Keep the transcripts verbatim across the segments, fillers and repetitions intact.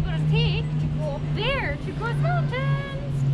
you're gonna take to go up there to Grouse Mountains.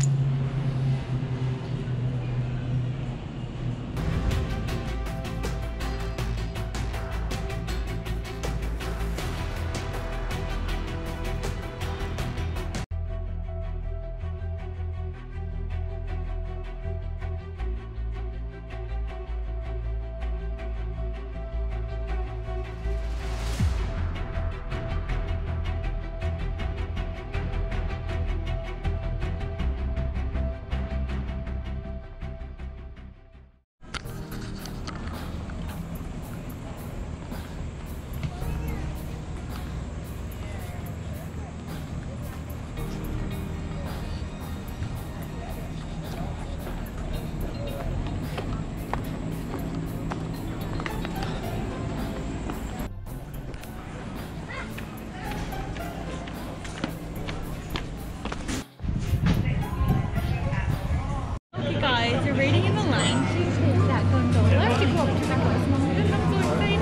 Guys, you're waiting in the line to take that gondola to go up to the Grouse Mountain. I'm so excited!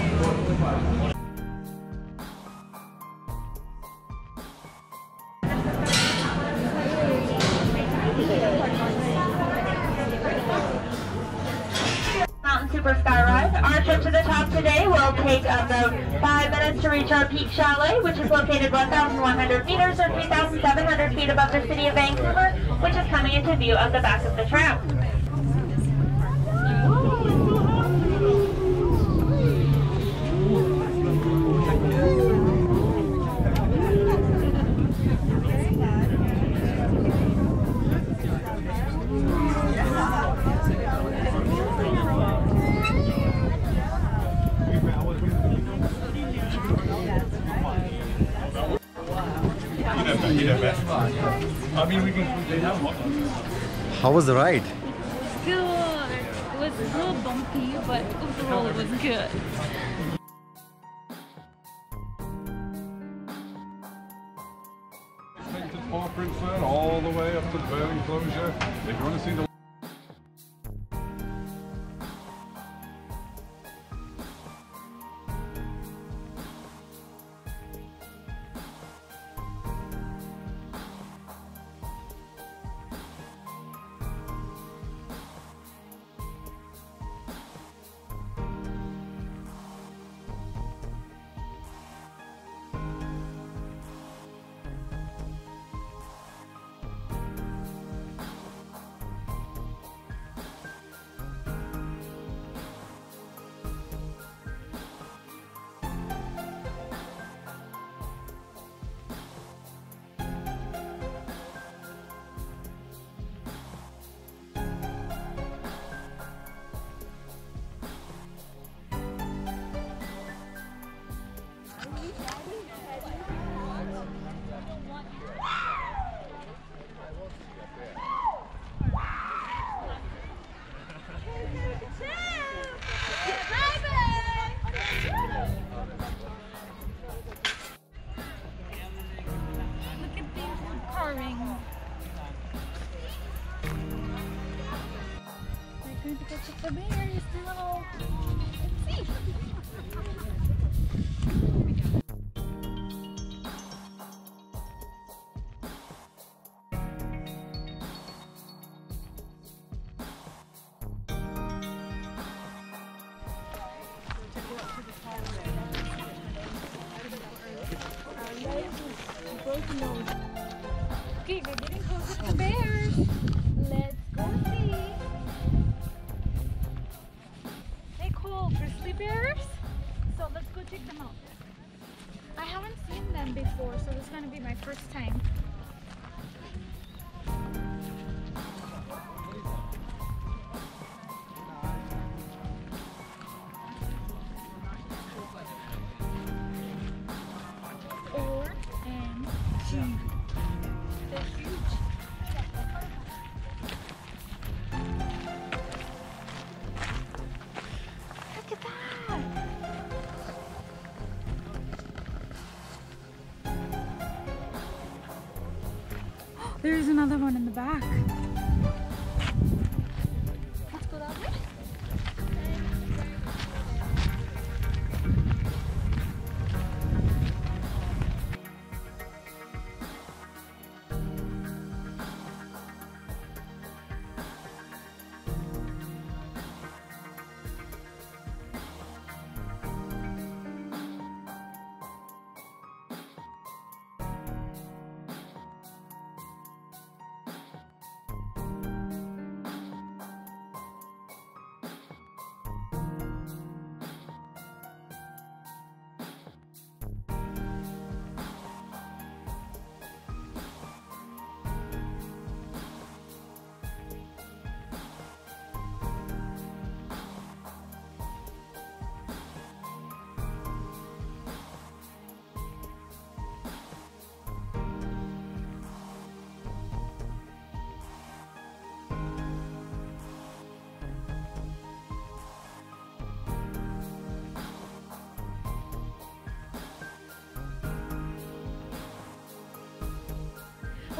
Mountain Super Sky Ride. Our trip to the top today will take about five minutes to reach our peak chalet, which is located one thousand one hundred meters or three thousand seven hundred feet above the city of Vancouver, which is coming into view of the back of the tram. I mean, we can. How was the ride? Good. It was a little bumpy, but overall it was good. Take the paw prints then all the way up to the bird enclosure. If you want to see the Going to go check the bears now. Let's see. Okay, we're getting closer to the bears. Let's go see. They call grizzly bears, so let's go check them out. I haven't seen them before, so this is going to be my first time. O M G. They're huge. Look at that! There's another one in the back. Let's go that way.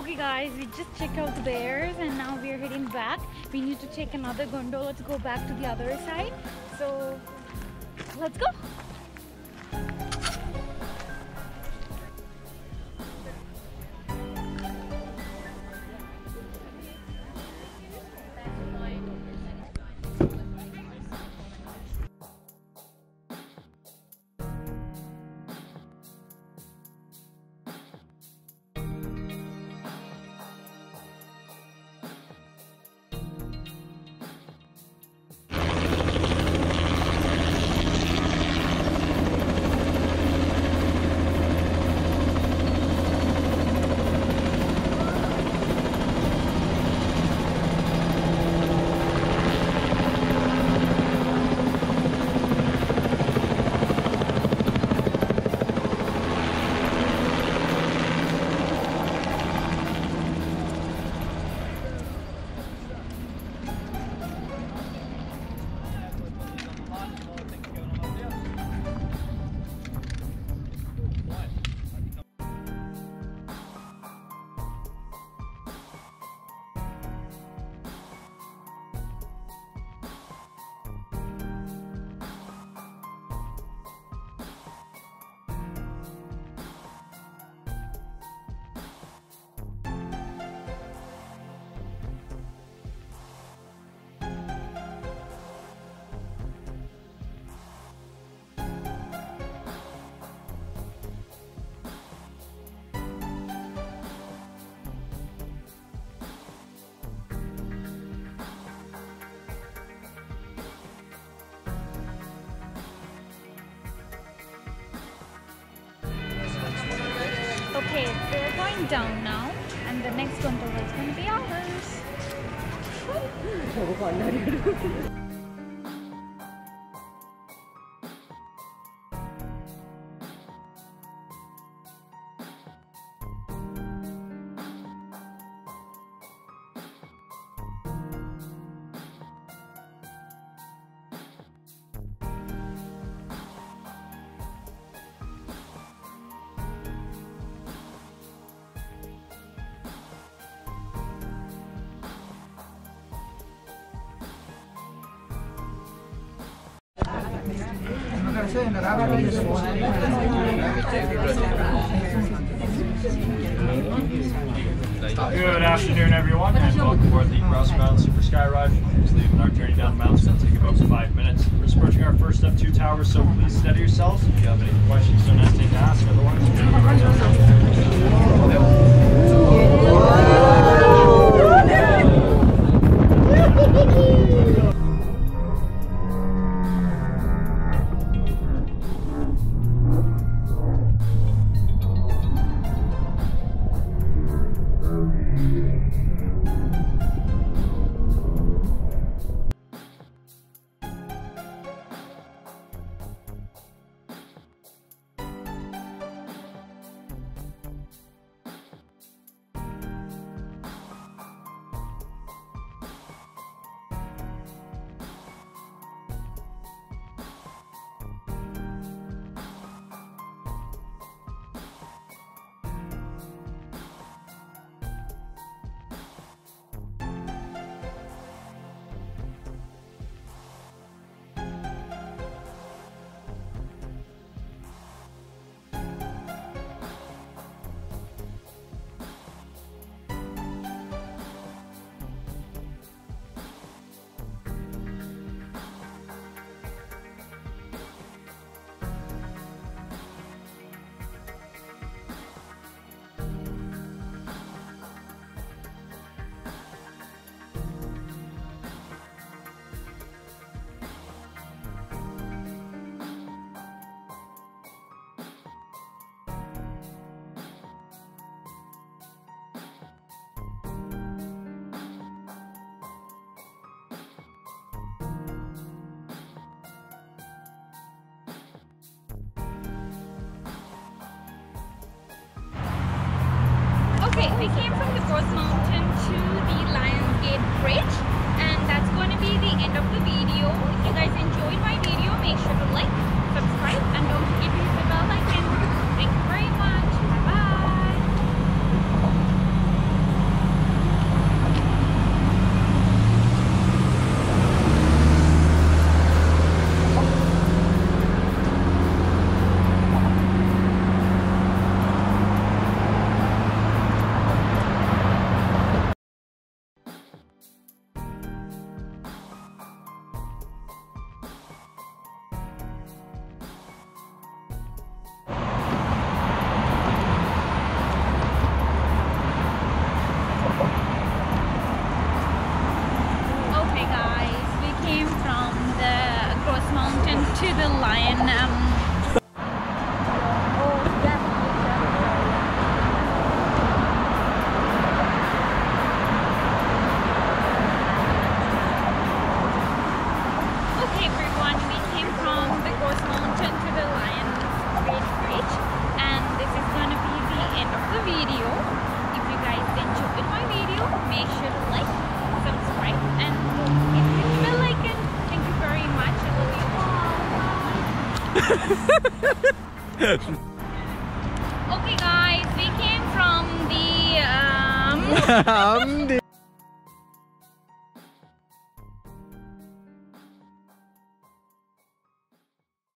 Okay guys, we just checked out the bears and now we are heading back. We need to take another gondola to go back to the other side. So let's go. Okay, we're going down now, and the next gondola is going to be ours. Good afternoon, everyone, and welcome aboard the Grouse Mountain Super Sky Ride. Just leaving our journey down the mountain. It's going to take about five minutes. We're just approaching our first of two towers, so please steady yourselves. If you have any questions, don't hesitate to ask. Otherwise, Okay, we came from the Grouse Mountain to the Lions Gate Bridge, and that's going to be the end of the video. If you guys enjoyed my video, make sure to like, subscribe, and don't forget to hit the bell icon. Thank you very much. Bye bye. Okay guys, we came from the um Um,